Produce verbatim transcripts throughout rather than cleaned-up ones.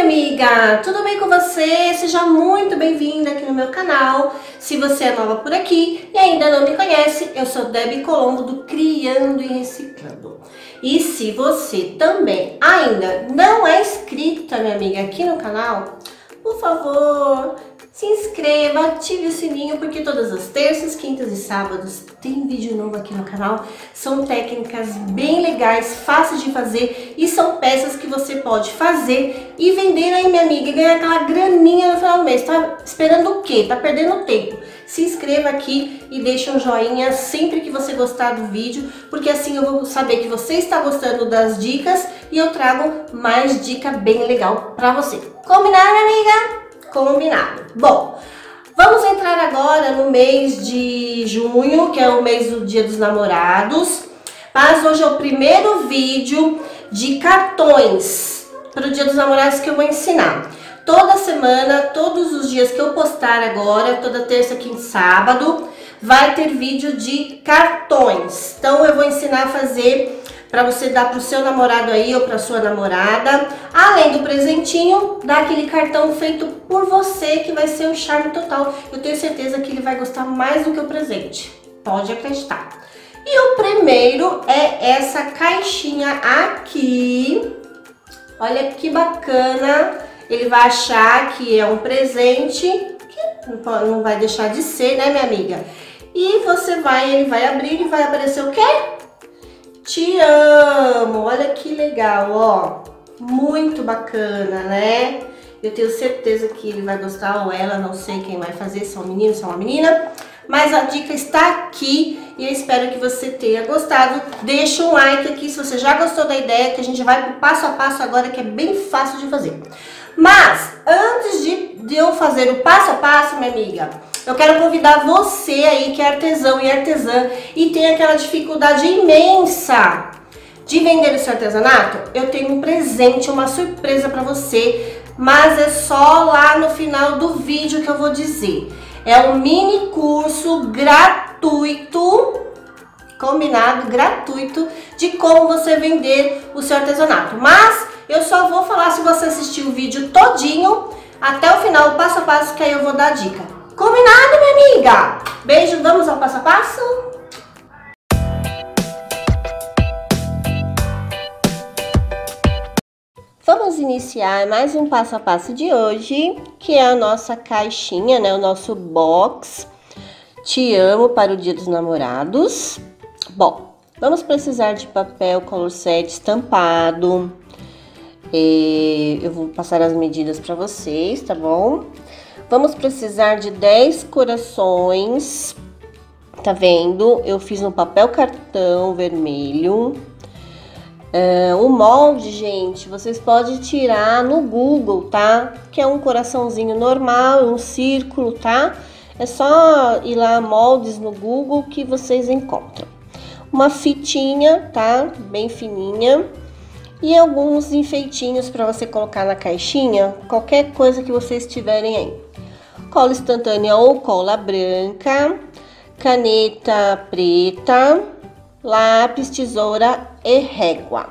amiga! Tudo bem com você? Seja muito bem-vinda aqui no meu canal. Se você é nova por aqui e ainda não me conhece, eu sou Debbie Colombo do Criando e Reciclando. E se você também ainda não é inscrita, minha amiga, aqui no canal, por favor, se inscreva, ative o sininho, porque todas as terças, quintas e sábados tem vídeo novo aqui no canal. São técnicas bem legais, fáceis de fazer e são peças que você pode fazer e vender aí, minha amiga, e ganhar aquela graninha no final do mês. Tá esperando o quê? Tá perdendo tempo? Se inscreva aqui e deixe um joinha sempre que você gostar do vídeo, porque assim eu vou saber que você está gostando das dicas e eu trago mais dica bem legal pra você. Combinado, minha amiga? Combinado. Bom, vamos entrar agora no mês de junho, que é o mês do Dia dos Namorados. Mas hoje é o primeiro vídeo de cartões para o Dia dos Namorados que eu vou ensinar. Toda semana, todos os dias que eu postar agora, toda terça, quinta e sábado, vai ter vídeo de cartões. Então eu vou ensinar a fazer para você dar para o seu namorado aí ou para sua namorada. Além do presentinho, dá aquele cartão feito por você que vai ser um charme total. Eu tenho certeza que ele vai gostar mais do que o presente. Pode acreditar. E o primeiro é essa caixinha aqui. Olha que bacana. Ele vai achar que é um presente, que não vai deixar de ser, né, minha amiga? E você vai, ele vai abrir e vai aparecer o quê? Te amo! Olha que legal, ó. Muito bacana, né? Eu tenho certeza que ele vai gostar, ou ela, não sei quem vai fazer, se é um menino, se é uma menina. Mas a dica está aqui e eu espero que você tenha gostado. Deixa um like aqui se você já gostou da ideia, que a gente vai pro passo a passo agora, que é bem fácil de fazer. Mas, antes de, de eu fazer o passo a passo, minha amiga, eu quero convidar você aí que é artesão e artesã e tem aquela dificuldade imensa de vender o seu artesanato. Eu tenho um presente, uma surpresa para você, mas é só lá no final do vídeo que eu vou dizer. É um mini curso gratuito, combinado, gratuito, de como você vender o seu artesanato. Mas eu só vou falar se você assistir o vídeo todinho até o final, passo a passo, que aí eu vou dar a dica. Combinado, minha amiga? Beijo, vamos ao passo a passo? Vamos iniciar mais um passo a passo de hoje, que é a nossa caixinha, né? O nosso box Te Amo para o Dia dos Namorados. Bom, vamos precisar de papel color set estampado. Eu vou passar as medidas para vocês, tá bom? Vamos precisar de dez corações, tá vendo? Eu fiz no papel cartão vermelho. Uh, o molde, gente, vocês podem tirar no Google, tá? Que é um coraçãozinho normal, um círculo, tá? É só ir lá, moldes no Google, que vocês encontram. Uma fitinha, tá? Bem fininha. E alguns enfeitinhos para você colocar na caixinha, qualquer coisa que vocês tiverem aí. Cola instantânea ou cola branca, caneta preta, lápis, tesoura e régua.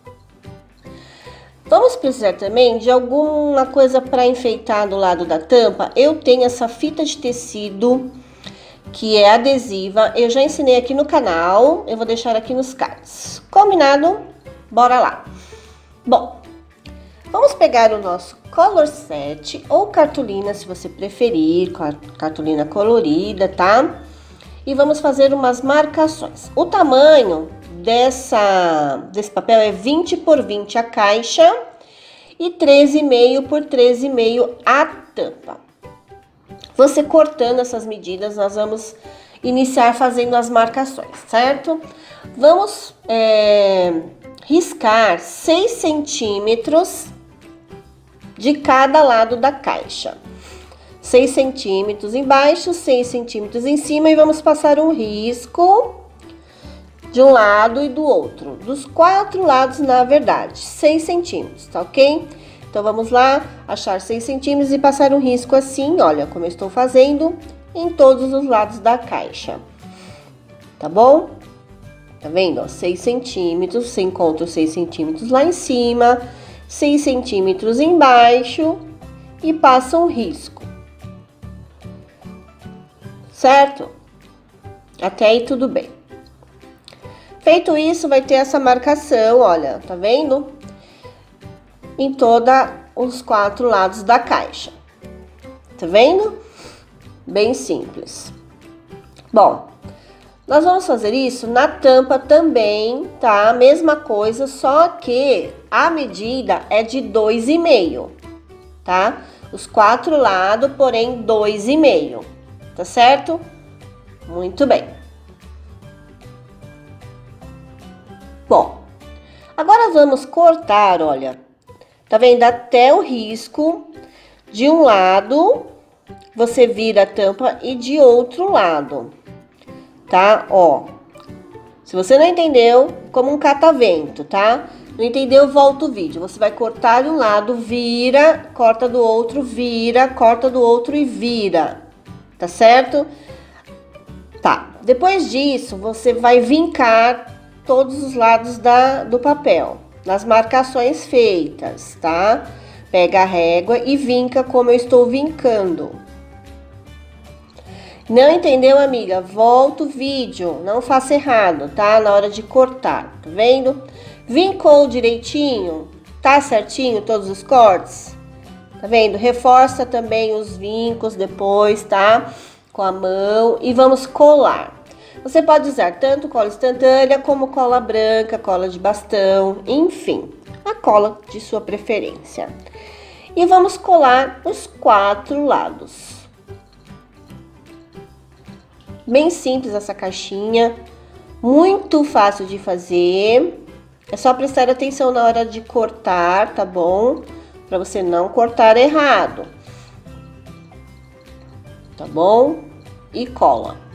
Vamos precisar também de alguma coisa para enfeitar do lado da tampa. Eu tenho essa fita de tecido que é adesiva. Eu já ensinei aqui no canal, eu vou deixar aqui nos cards. Combinado? Bora lá! Bom, vamos pegar o nosso color set ou cartolina, se você preferir, cartolina colorida, tá? E vamos fazer umas marcações. O tamanho dessa, desse papel é vinte por vinte a caixa e treze e meio por treze e meio a tampa. Você cortando essas medidas, nós vamos iniciar fazendo as marcações, certo? Vamos é, riscar seis centímetros de cada lado da caixa. seis centímetros embaixo, seis centímetros em cima e vamos passar um risco de um lado e do outro, dos quatro lados, na verdade, seis centímetros, tá ok? Então vamos lá, achar seis centímetros e passar um risco assim, olha, como eu estou fazendo em todos os lados da caixa, tá bom? Tá vendo? Ó, seis centímetros, você encontra os seis centímetros lá em cima seis centímetros embaixo e passa um risco. Certo? Até aí tudo bem. Feito isso, vai ter essa marcação, olha, tá vendo? Em todos os quatro lados da caixa. Tá vendo? Bem simples. Bom, nós vamos fazer isso na tampa também, tá? Mesma coisa, só que a medida é de dois e meio, tá? Os quatro lados, porém dois e meio, tá certo? Muito bem. Bom, agora vamos cortar, olha, tá vendo? Até o risco de um lado, você vira a tampa e de outro lado, tá? Ó, se você não entendeu, como um catavento, tá? Não entendeu, volta o vídeo. Você vai cortar de um lado, vira, corta do outro, vira, corta do outro e vira, tá certo? Tá, depois disso, você vai vincar todos os lados da, do papel, nas marcações feitas, tá? Pega a régua e vinca como eu estou vincando. Não entendeu, amiga? Volta o vídeo, não faça errado, tá? Na hora de cortar, tá vendo? Vincou direitinho? Tá certinho todos os cortes? Tá vendo? Reforça também os vincos depois, tá? Com a mão e vamos colar. Você pode usar tanto cola instantânea como cola branca, cola de bastão, enfim, a cola de sua preferência. E vamos colar os quatro lados. Bem simples essa caixinha, muito fácil de fazer. É só prestar atenção na hora de cortar, tá bom? Para você não cortar errado. Tá bom? E cola.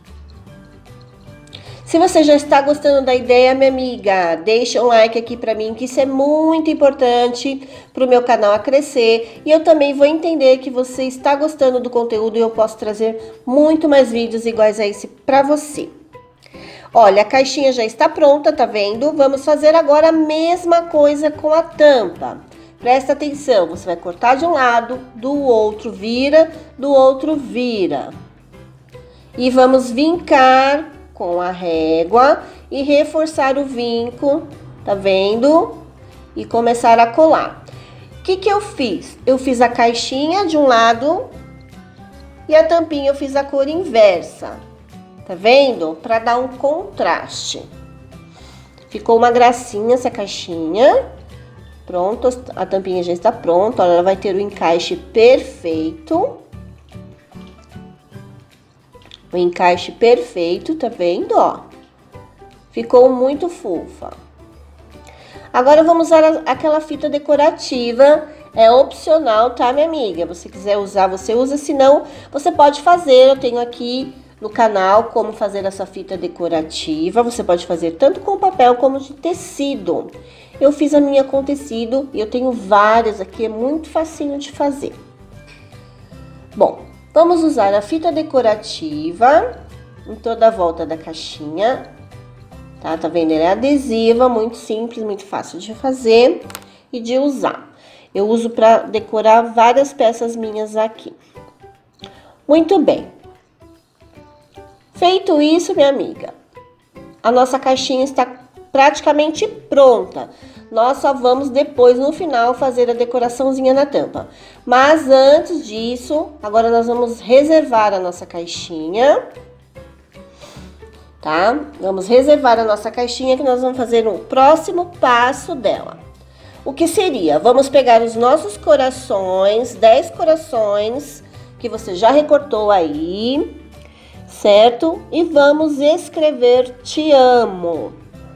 Se você já está gostando da ideia, minha amiga, deixa um like aqui pra mim, que isso é muito importante pro meu canal a crescer. E eu também vou entender que você está gostando do conteúdo e eu posso trazer muito mais vídeos iguais a esse pra você. Olha, a caixinha já está pronta, tá vendo? Vamos fazer agora a mesma coisa com a tampa. Presta atenção, você vai cortar de um lado, do outro vira, do outro vira. E vamos vincar com a régua e reforçar o vinco, tá vendo? E começar a colar. O que que eu fiz? Eu fiz a caixinha de um lado e a tampinha eu fiz a cor inversa, tá vendo? Para dar um contraste. Ficou uma gracinha essa caixinha. Pronto, a tampinha já está pronta, ela vai ter o encaixe perfeito. O encaixe perfeito, tá vendo, ó? Ficou muito fofa. Agora vamos usar aquela fita decorativa, é opcional, tá, minha amiga? Se quiser usar, você usa, se não, você pode fazer. Eu tenho aqui no canal como fazer essa fita decorativa. Você pode fazer tanto com papel como de tecido. Eu fiz a minha com tecido e eu tenho várias aqui, é muito facinho de fazer. Bom, vamos usar a fita decorativa em toda a volta da caixinha, tá? Tá vendo? Ela é adesiva, muito simples, muito fácil de fazer e de usar. Eu uso para decorar várias peças minhas aqui. Muito bem. Feito isso, minha amiga, a nossa caixinha está praticamente pronta. Nós só vamos depois, no final, fazer a decoraçãozinha na tampa. Mas antes disso, agora nós vamos reservar a nossa caixinha, tá? Vamos reservar a nossa caixinha que nós vamos fazer o próximo passo dela. O que seria? Vamos pegar os nossos corações, dez corações que você já recortou aí, certo? E vamos escrever te amo,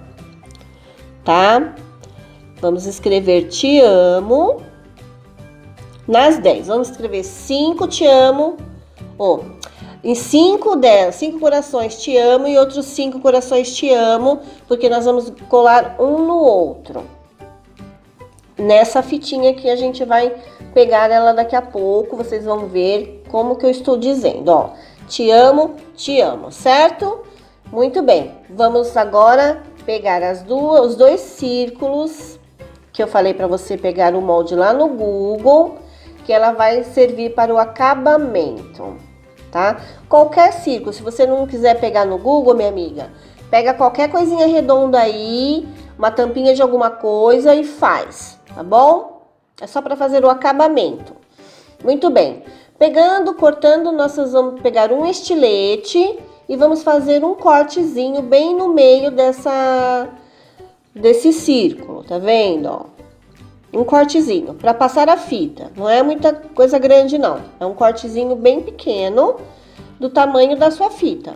tá? Vamos escrever te amo nas dez. Vamos escrever cinco te amo. Ó, em cinco delas, cinco corações te amo e outros cinco corações te amo, porque nós vamos colar um no outro. Nessa fitinha que a gente vai pegar ela daqui a pouco, vocês vão ver como que eu estou dizendo, ó. Te amo, te amo, certo? Muito bem. Vamos agora pegar as duas, os dois círculos que eu falei para você pegar o molde lá no Google, que ela vai servir para o acabamento, tá? Qualquer círculo, se você não quiser pegar no Google, minha amiga, pega qualquer coisinha redonda aí, uma tampinha de alguma coisa e faz, tá bom? É só para fazer o acabamento. Muito bem. Pegando, cortando, nós vamos pegar um estilete e vamos fazer um cortezinho bem no meio dessa desse círculo, tá vendo, ó? Um cortezinho para passar a fita. Não é muita coisa grande não. É um cortezinho bem pequeno do tamanho da sua fita.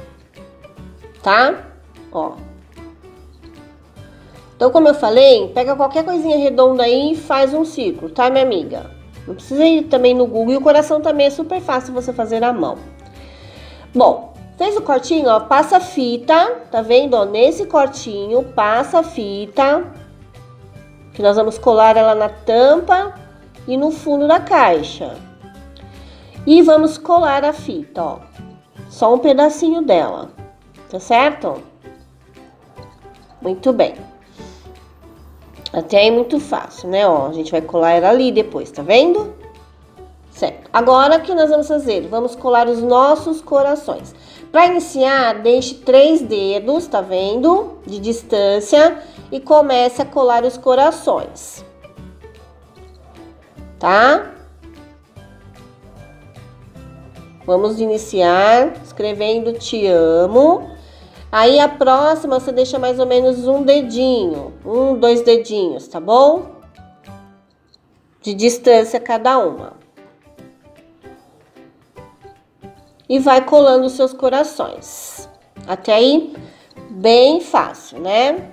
Tá? Ó. Então, como eu falei, pega qualquer coisinha redonda aí e faz um círculo, tá, minha amiga? Não precisa ir também no Google. E o coração também é super fácil você fazer à mão. Bom, fez o cortinho, ó, passa a fita, tá vendo? Ó, nesse cortinho, passa a fita, que nós vamos colar ela na tampa e no fundo da caixa. E vamos colar a fita, ó, só um pedacinho dela, tá certo? Muito bem. Até aí muito fácil, né? Ó, a gente vai colar ela ali depois, tá vendo? Certo. Agora, o que nós vamos fazer? Vamos colar os nossos corações. Para iniciar, deixe três dedos, tá vendo? De distância e comece a colar os corações. Tá? Vamos iniciar escrevendo te amo. Aí a próxima você deixa mais ou menos um dedinho, um, dois dedinhos, tá bom? De distância cada uma. E vai colando os seus corações. Até aí, bem fácil, né?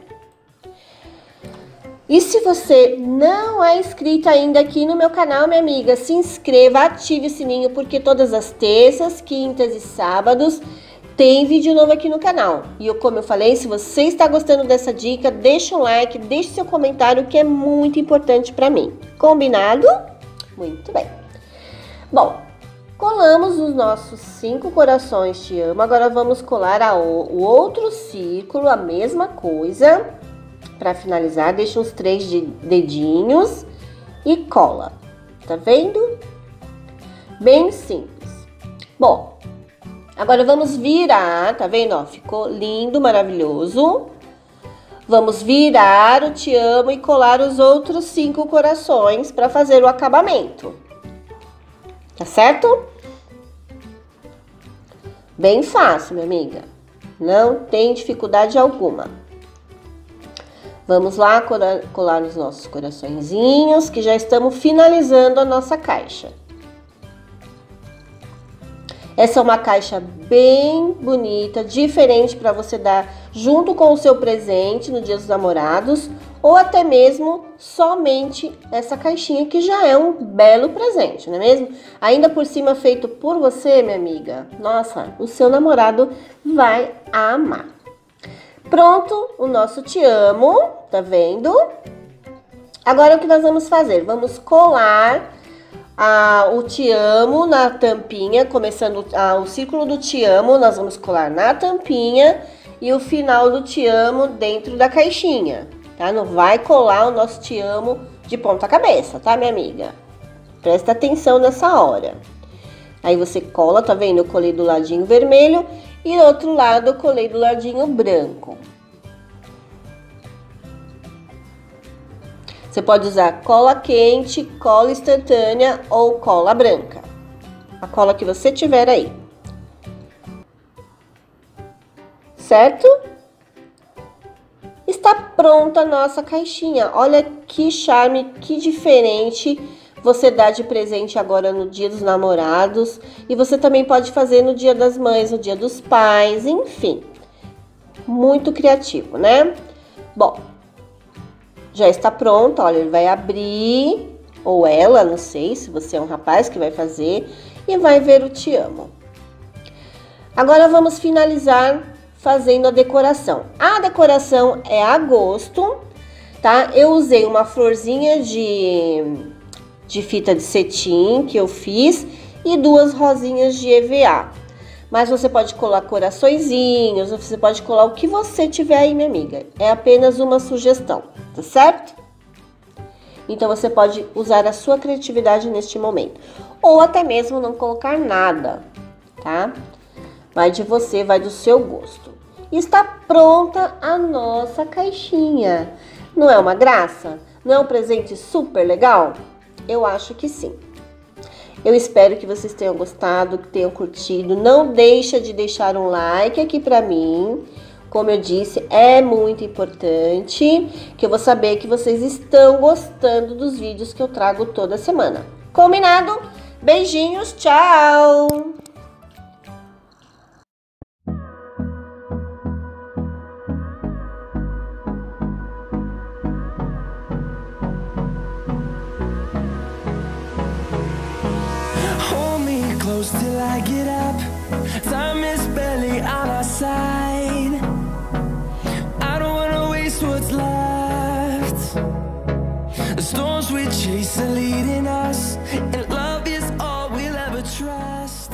E se você não é inscrita ainda aqui no meu canal, minha amiga, se inscreva, ative o sininho, porque todas as terças, quintas e sábados tem vídeo novo aqui no canal. E eu, como eu falei, se você está gostando dessa dica, deixa um like, deixe seu comentário, que é muito importante para mim. Combinado? Muito bem. Bom, colamos os nossos cinco corações te amo. Agora vamos colar a, o outro círculo, a mesma coisa. Para finalizar, deixa uns três de dedinhos e cola. Tá vendo? Bem simples. Bom, agora vamos virar, tá vendo? Ó, ficou lindo, maravilhoso. Vamos virar o te amo e colar os outros cinco corações para fazer o acabamento. Tá certo? Bem fácil, minha amiga. Não tem dificuldade alguma. Vamos lá colar os nossos coraçõezinhos, que já estamos finalizando a nossa caixa. Essa é uma caixa bem bonita, diferente para você dar junto com o seu presente no Dia dos Namorados, ou até mesmo somente essa caixinha, que já é um belo presente, não é mesmo? Ainda por cima feito por você, minha amiga. Nossa, o seu namorado vai amar. Pronto, o nosso te amo, tá vendo? Agora o que nós vamos fazer? Vamos colar a, o te amo na tampinha, começando a, o círculo do te amo, nós vamos colar na tampinha e o final do te amo dentro da caixinha, tá? Não vai colar o nosso te amo de ponta cabeça, tá, minha amiga? Presta atenção nessa hora. Aí você cola, tá vendo? Eu colei do ladinho vermelho e do outro lado eu colei do ladinho branco. Você pode usar cola quente, cola instantânea ou cola branca. A cola que você tiver aí. Certo? Está pronta a nossa caixinha. Olha que charme, que diferente você dá de presente agora no Dia dos Namorados. E você também pode fazer no Dia das Mães, no Dia dos Pais, enfim. Muito criativo, né? Bom, já está pronto, olha, ele vai abrir, ou ela, não sei, se você é um rapaz que vai fazer, e vai ver o te amo. Agora vamos finalizar fazendo a decoração. A decoração é a gosto, tá? Eu usei uma florzinha de, de fita de cetim que eu fiz e duas rosinhas de E V A. Mas você pode colar coraçõezinhos, você pode colar o que você tiver aí, minha amiga. É apenas uma sugestão, tá certo? Então você pode usar a sua criatividade neste momento. Ou até mesmo não colocar nada, tá? Vai de você, vai do seu gosto. Está pronta a nossa caixinha. Não é uma graça? Não é um presente super legal? Eu acho que sim. Eu espero que vocês tenham gostado, que tenham curtido. Não deixa de deixar um like aqui pra mim. Como eu disse, é muito importante que eu vou saber que vocês estão gostando dos vídeos que eu trago toda semana. Combinado? Beijinhos, tchau! Close till I get up. Time is barely on our side. I don't wanna waste what's left. The storms we chase are leading us, and love is all we'll ever trust.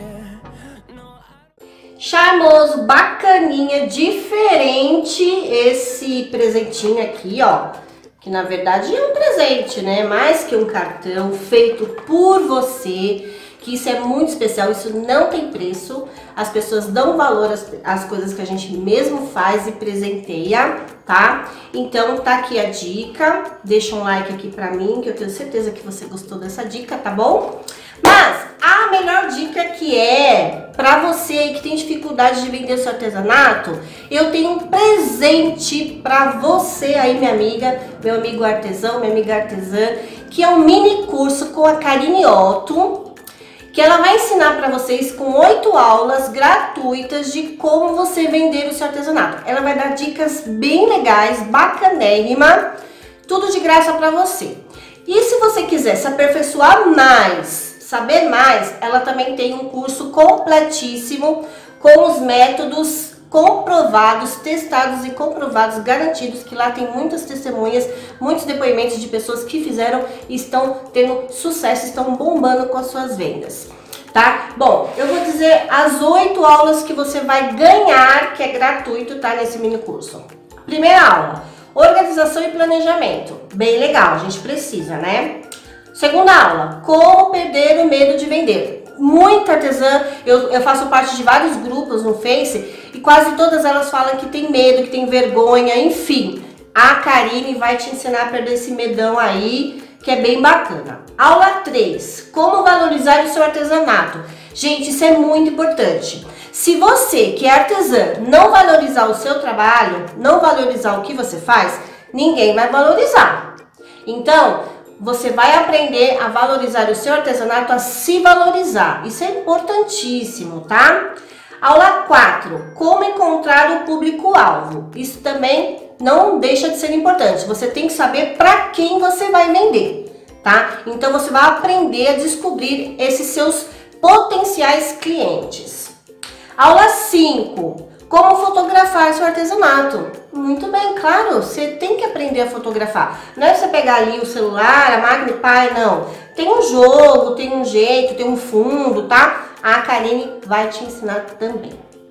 Yeah. No, I... Charmoso, bacaninha, diferente esse presentinho aqui, ó. Que na verdade é um presente, né? Mais que um cartão feito por você. Que isso é muito especial, isso não tem preço, as pessoas dão valor às, às coisas que a gente mesmo faz e presenteia, tá? Então tá aqui a dica, deixa um like aqui pra mim, que eu tenho certeza que você gostou dessa dica, tá bom? Mas a melhor dica que é pra você que tem dificuldade de vender seu artesanato, eu tenho um presente pra você aí, minha amiga, meu amigo artesão, minha amiga artesã, que é um mini curso com a Karine Otto, que ela vai ensinar para vocês com oito aulas gratuitas de como você vender o seu artesanato. Ela vai dar dicas bem legais, bacanérrima, tudo de graça para você. E se você quiser se aperfeiçoar mais, saber mais, ela também tem um curso completíssimo com os métodos comprovados, testados e comprovados, garantidos, que lá tem muitas testemunhas, muitos depoimentos de pessoas que fizeram e estão tendo sucesso, estão bombando com as suas vendas, tá? Bom, eu vou dizer as oito aulas que você vai ganhar, que é gratuito, tá? Nesse mini curso. Primeira aula, organização e planejamento. Bem legal, a gente precisa, né? Segunda aula, como perder o medo de vender. Muita artesã, eu, eu faço parte de vários grupos no Face e quase todas elas falam que tem medo, que tem vergonha, enfim. A Karine vai te ensinar a perder esse medão aí, que é bem bacana. Aula três, como valorizar o seu artesanato. Gente, isso é muito importante. Se você, que é artesã, não valorizar o seu trabalho, não valorizar o que você faz, ninguém vai valorizar. Então, você vai aprender a valorizar o seu artesanato, a se valorizar. Isso é importantíssimo, tá? Aula quatro, como encontrar o público-alvo. Isso também não deixa de ser importante. Você tem que saber para quem você vai vender, tá? Então você vai aprender a descobrir esses seus potenciais clientes. Aula cinco, como fotografar seu artesanato. Muito bem, claro, você tem que aprender a fotografar. Não é você pegar ali o celular, a máquina e pai, não. Tem um jogo, tem um jeito, tem um fundo, tá? A Karine vai te ensinar também.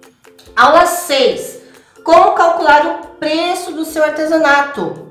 Aula seis, como calcular o preço do seu artesanato.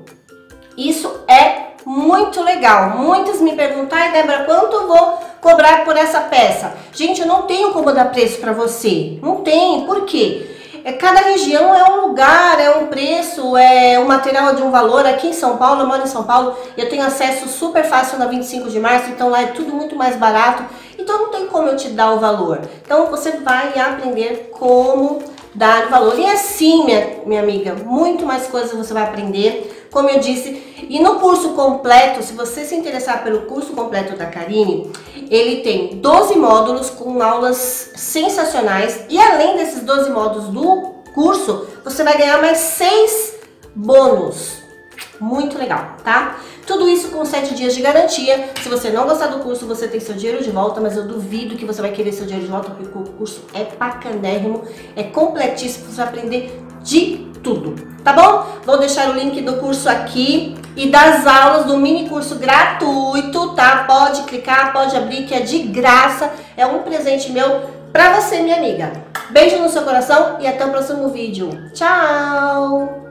Isso é muito legal. Muitas me perguntam, ai Débora, quanto eu vou cobrar por essa peça? Gente, eu não tenho como dar preço para você. Não tem, por quê? Cada região é um lugar, é um preço, é um material de um valor. Aqui em São Paulo, eu moro em São Paulo, eu tenho acesso super fácil na vinte e cinco de março, então lá é tudo muito mais barato. Então não tem como eu te dar o valor. Então você vai aprender como dar valor. E assim, minha, minha amiga, muito mais coisas você vai aprender, como eu disse. E no curso completo, se você se interessar pelo curso completo da Karine, ele tem doze módulos com aulas sensacionais. E além desses doze módulos do curso, você vai ganhar mais seis bônus. Muito legal, tá? Tudo isso com sete dias de garantia. Se você não gostar do curso, você tem seu dinheiro de volta, mas eu duvido que você vai querer seu dinheiro de volta, porque o curso é bacanérrimo, é completíssimo, você vai aprender de tudo, tá bom? Vou deixar o link do curso aqui e das aulas do mini curso gratuito, tá? Pode clicar, pode abrir, que é de graça, é um presente meu pra você, minha amiga. Beijo no seu coração e até o próximo vídeo. Tchau!